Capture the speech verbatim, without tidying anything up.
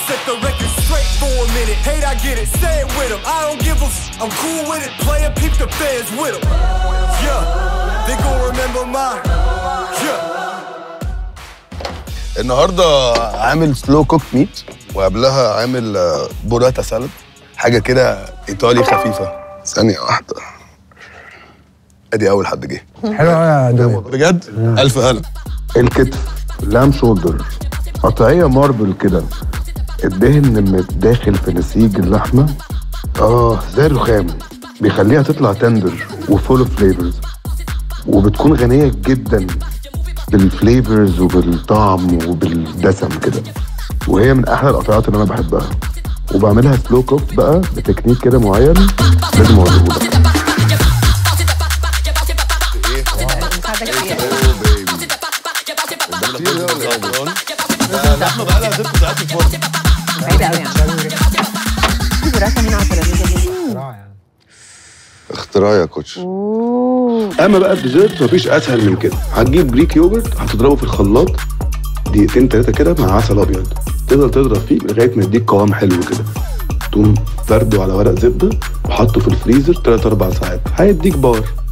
set the record straight for a minute. Hate, I get it, say it with them. I don't give a f, I'm cool with it. Play and peep the fans with them. Yeah, they gon' remember mine. Yeah. النهارده عامل سلو كوك ميت وقبلها عامل بوراتا سالاد، حاجه كده ايطالي خفيفه. ثانيه واحده، ادي اول حد جه. حلو قوي يا دوبي بجد. الف هلا. الكتف لام شولدر، قطعيه ماربل كده، الدهن متداخل في نسيج اللحمه اه زي الرخام، بيخليها تطلع تندر وفول اوف فليفرز، وبتكون غنيه جدا بالفليفرز وبالطعم وبالدسم كده، وهي من احلى القطعات اللي انا بحبها. وبعملها سلو كوك بقى بتكنيك كده معين لازم اوريه لك. اللحمه بقى لها ست ساعات في الفرن. بعيدة قوي يعني. في براكة هنا على التلفزيون. اختراع يا كوتش. اما بقى الديزرت مفيش اسهل من كده. هتجيب جريك يوجرت، هتضربه في الخلاط دقيقتين تلاته كده مع عسل ابيض، تفضل تضرب فيه لغايه ما يديك قوام حلو كده، تقوم فرده على ورق زبده وحطه في الفريزر تلات اربع ساعات، هيديك بار.